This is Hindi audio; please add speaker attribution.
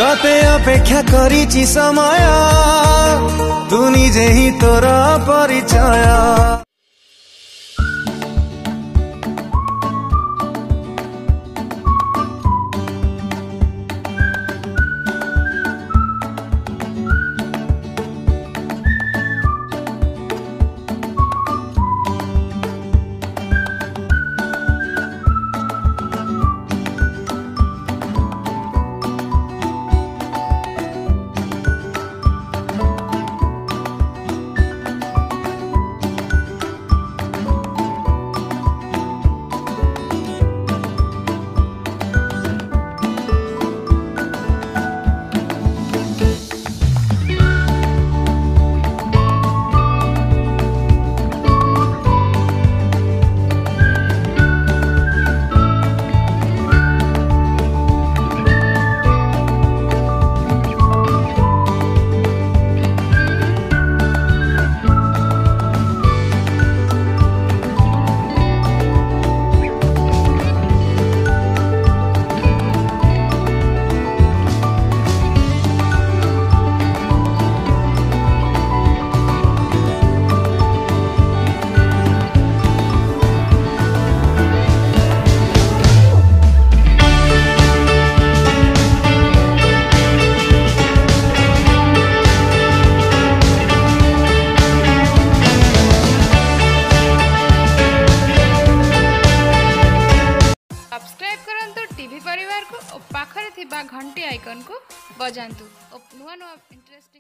Speaker 1: तते अपेक्षा करिछि समय तू निजे ही तोर परिचय।
Speaker 2: सब्सक्राइब करंतु टीवी परिवार को और पाखरे थिबा घंटी आइकन को बजांतु और नुआ नुआ इंटरेस्ट